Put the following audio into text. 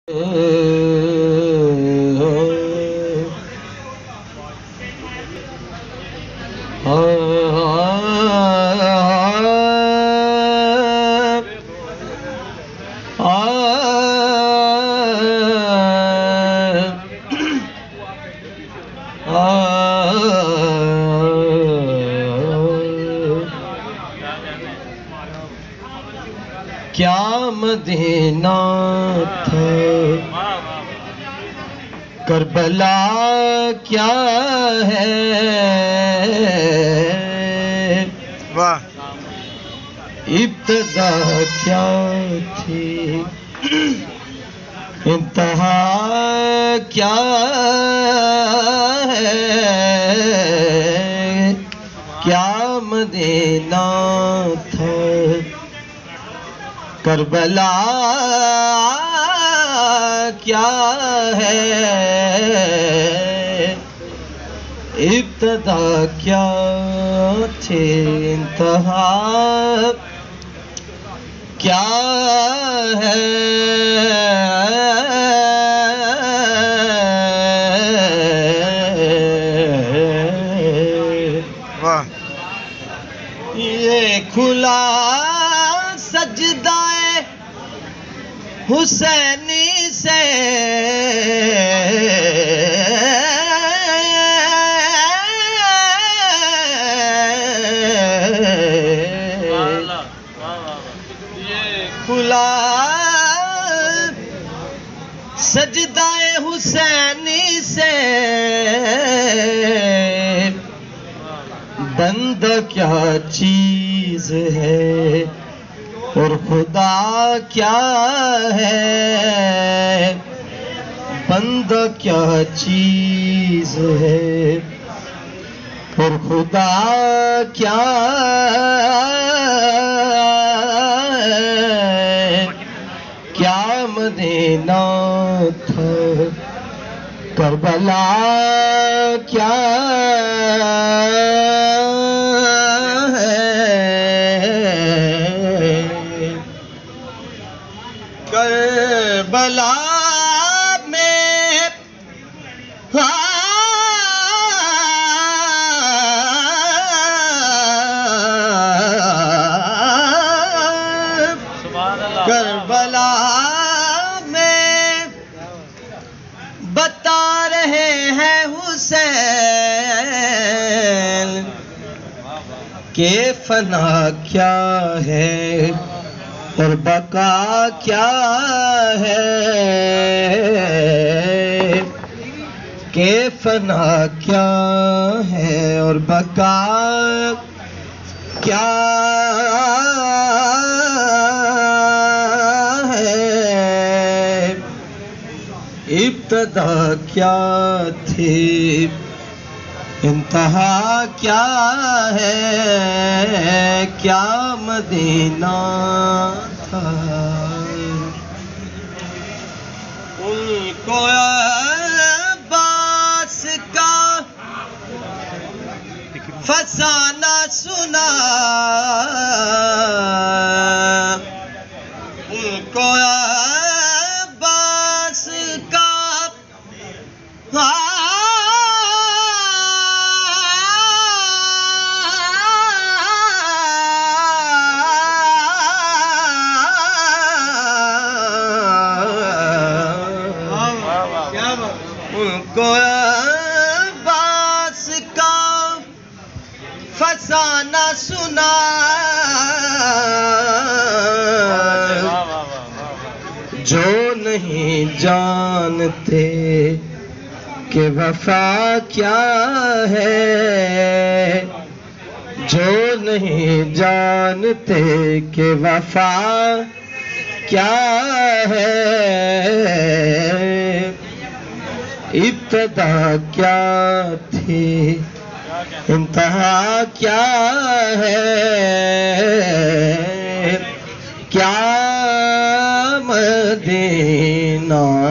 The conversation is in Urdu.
کیا مدینہ تھا کربلا کیا ہے ابتدا کیا تھی انتہا کیا ہے کیا مدینہ تھا کربلا کیا ہے ابتدا کیا تھی انتہا کیا ہے یہ کھلا سجدہ حسینی سے کھلا سجدہ حسینی سے بندہ کیا چیز ہے اور خدا کیا ہے بندہ کیا چیز ہے اور خدا کیا ہے کیا مدینہ تھا کربلا کیا کربلا میں کربلا میں بتا رہے ہیں حسین کہ فنا کیا ہے اور بقا کیا ہے کہ فنا کیا ہے اور بقا کیا ہے ابتدا کیا تھی انتہا کیا ہے کیا مدینہ تھا ان کو عباس کا فسانہ سنا ان کو عباس کا ان کو عباس کا فسانہ سنا جو نہیں جانتے کہ وفا کیا ہے جو نہیں جانتے کہ وفا کیا ہے ابتدا کیا تھی انتہا کیا ہے کیا مدینہ